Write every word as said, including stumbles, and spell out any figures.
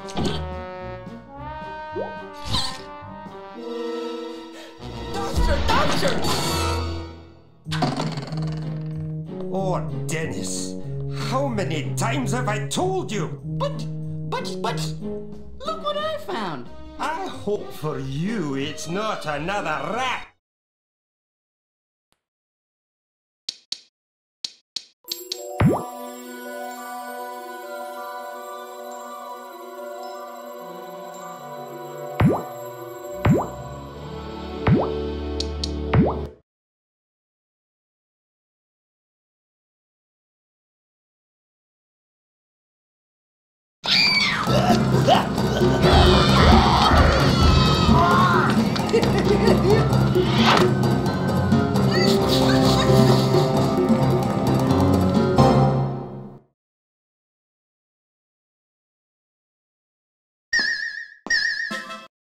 Doctor, doctor! Oh, Dennis, how many times have I told you? But, but, but, look what I found. I hope for you it's not another rat. That